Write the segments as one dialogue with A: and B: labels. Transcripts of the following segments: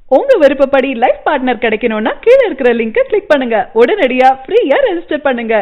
A: உங்க விருப்பப்படி life partner கிடைக்கணும்னா கீழ இருக்கிற லிங்கை கிளிக் பண்ணுங்க. உடனடியா ஃப்ரீயா ரெஜிஸ்டர் பண்ணுங்க.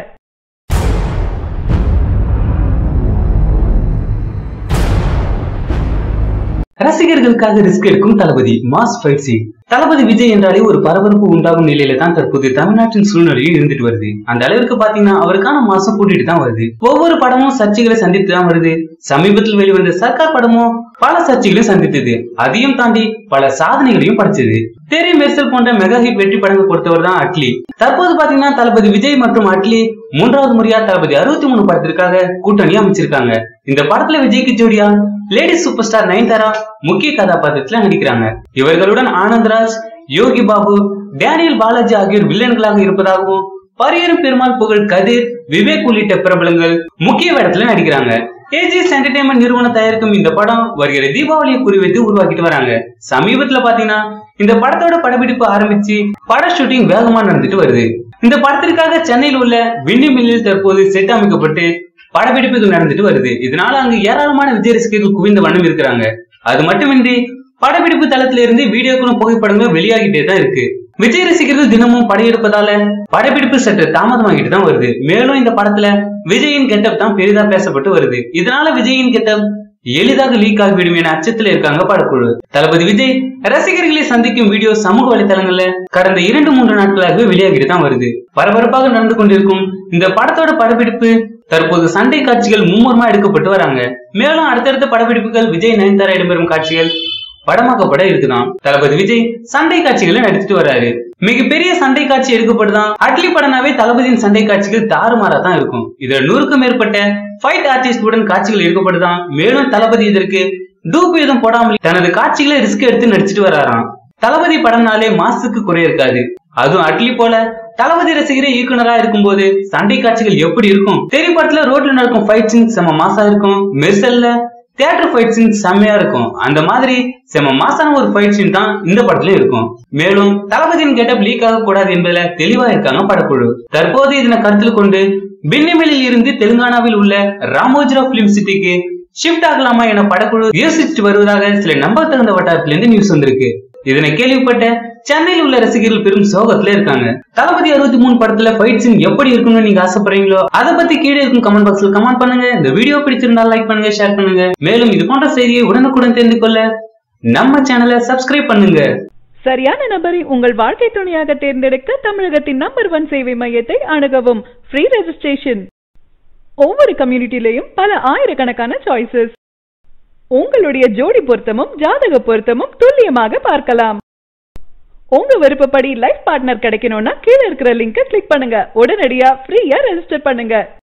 B: ரசிகர்களுக்காக ரிஸ்க் எடுக்கும் Thalapathy mass fight scene. Thalapathy Vijay என்றாலே ஒரு பரபரப்பு உண்டாகும் நிலையில தான் தற்போது தமிழ்நாட்டின் சூழ்நிலையில் இருந்துட்டு வருது. அந்த அளவிற்கு பாத்தீங்கன்னா அவருக்கான மாசம் கூட்டிட்டு தான் வருது. ஒவ்வொரு படமும் சர்ச்சைகளை சந்தித்து தான் வருது. சமீபத்தில் வெளிவந்த சர்க்கார் படமும் பல சர்ச்சைகளையும் சந்தித்தது. அதையும் தாண்டி பல சாதனைகளையும் படைச்சது. தெரி மெர்சல் போன்ற மெகா ஹிட் வெற்றி படங்கள் கொடுத்தவர் தான் அட்லி. தற்போது பாத்தீங்கன்னா தளபதி விஜய் மற்றும் அட்லி 3வது முறையா தளபதி 63 படத்திற்காக கூட்டணி அமைச்சிருக்காங்க. இந்த படத்துல விஜய்க்கு ஜோடியா லேடி சூப்பர் ஸ்டார் நயன்தாரா முக்கிய கதாபாத்திரத்துல நடிக்கிறாங்க. இவர்களுடன் ஆனந்த்ராஜ், யோகி பாபு, டேனியல் பாலாஜி ஆகியோர் வில்லன்களாக இருப்பதாகவும் பரியரும் பெருமாள் புகழ் கதிர், விவேக் உள்ளிட்ட பிரபலங்கள் முக்கிய வேடத்துல நடிக்கிறாங்க. ஏஜிஎஸ் என்டர்டைன்மெண்ட் நிறுவனம் தயாரிக்கும் இந்த படம் வருகிற தீபாவளியை குறிவைத்து உருவாக்கிட்டு வராங்க. சமீபத்துல பாத்தீங்கன்னா இந்த படத்தோட படப்பிடிப்பு ஆரம்பிச்சு பட ஷூட்டிங் வேகமா நடந்துட்டு வருது. இந்த படத்திற்காக சென்னையில் உள்ள விண்டி மில்லில் தற்போது செட் அமைக்கப்பட்டு படப்பிடிப்புகள் நடந்துட்டு வருது. இதனால அங்கு ஏராளமான விஜய் ரசிகர்கள் குவிந்த வண்ணம் இருக்கிறாங்க. அது மட்டுமின்றி படப்பிடிப்பு தளத்தில இருந்து வீடியோக்களும் புகைப்படங்களும் வெளியாகிட்டே தான் இருக்கு. விஜய் ரசிகர்கள் தினமும் படையெடுப்பதால படப்பிடிப்பு சற்று தாமதமாகிட்டு தான் வருது. மேலும் இந்த படத்துல விஜயின் கெட்டப் தான் பெரிதா பேசப்பட்டு வருது. இதனால விஜயின் கெட்டப் எளிதாக லீக் ஆகிவிடும் என அச்சத்துல இருக்காங்க படக்குழு. தளபதி விஜய் ரசிகர்களை சந்திக்கும் வீடியோ சமூக வலைதளங்கள்ல கடந்த 2-3 நாட்களாகவே வெளியாகிட்டு தான் வருது. பரபரப்பாக நடந்து கொண்டிருக்கும் இந்த படத்தோட படப்பிடிப்பு தற்போது சண்டை காட்சிகள் மும்முரமா எடுக்கப்பட்டு வராங்க. மேலும் அடுத்தடுத்த படப்பிடிப்புகள் விஜய் நயன்தாரா இடம்பெறும் காட்சிகள் படமாக்கப்பட இருக்குதான். தளபதி விஜய் சண்டை காட்சிகளை நடிச்சுட்டு வர்றாரு. மிகப்பெரிய சண்டை காட்சி எடுக்கப்படுதான். அட்லி படனாவே தளபதியின் சண்டை காட்சிகள் தாறுமாறா தான் இருக்கும். இதுல 100க்கும் மேற்பட்ட ஃபைட் ஆர்டிஸ்ட் உடன் காட்சிகள் எடுக்கப்படுதான். மேலும் தளபதி இதற்கு டூப் ஏதும் போடாமல் தனது காட்சிகளை ரிஸ்க் எடுத்து நடிச்சிட்டு வர்றாராம். தளபதி படம்னாலே மாசுக்கு குறை இருக்காது. அதுவும் அட்லி போல தளபதி ரசிகரே இயக்குனரா இருக்கும் போது சண்டை காட்சிகள் எப்படி இருக்கும்? தெரி படத்துல ரோட்ல நடக்கும் ஃபைட் சீன் செம மாசா இருக்கும். மெர்சல்ல தியேட்டர் ஃபைட் சீன் செம்மையா இருக்கும். அந்த மாதிரி செம மாசான ஒரு ஃபைட் சீன் தான் இந்த படத்துல இருக்கும். மேலும் தளபதியின் கெட்டப் லீக் ஆக கூடாது என்பதுல தெளிவா இருக்காங்க படக்குழு. தற்போது இதனை கருத்தில் கொண்டு பின்னிமலில் இருந்து தெலுங்கானாவில் உள்ள ராமோஜிராவ் பிலிம் சிட்டிக்கு ஷிப்ட் ஆகலாமா என படக்குழு யோசிச்சுட்டு வருவதாக சில நம்ப தகுந்த வட்டாரத்திலிருந்து நியூஸ் வந்திருக்கு. இதனை கேள்விப்பட்ட சென்னையில் உள்ள ரசிகர்கள் பெரும் சோகத்துல இருக்காங்க. தளபதி 63 படத்துல ஃபைட் சீன் எப்படி இருக்கும்னு நீங்க ஆசைப்படுறீங்களோ அதை பத்தி கீழே இருக்கும் கமெண்ட் பாக்ஸ்ல கமெண்ட் பண்ணுங்க. இந்த வீடியோ பிடிச்சிருந்தா லைக் பண்ணுங்க, ஷேர் பண்ணுங்க. மேலும் இது போன்ற செய்தியை உடனுக்குடன் தெரிந்து கொள்ள நம்ம சேனலை சப்ஸ்கிரைப் பண்ணுங்க.
A: சரியான நபரை உங்கள் வாழ்க்கை துணையாக தேர்ந்தெடுக்க தமிழகத்தின் நம்பர் 1 சேவை மையத்தை அணுகவும். Free registration. ஒவ்வொரு கம்யூனிட்டிலையும் பல ஆயிரக்கணக்கான சாய்ஸஸ். உங்களுடைய ஜோடி பொருத்தமும் ஜாதக பொருத்தமும் துல்லியமாக பார்க்கலாம். உங்க விருப்பப்படி லைஃப் பார்ட்னர் கிடைக்கணும்னா கீழ இருக்கிற லிங்கை கிளிக் பண்ணுங்க. உடனடியா ஃப்ரீயா ரெஜிஸ்டர் பண்ணுங்க.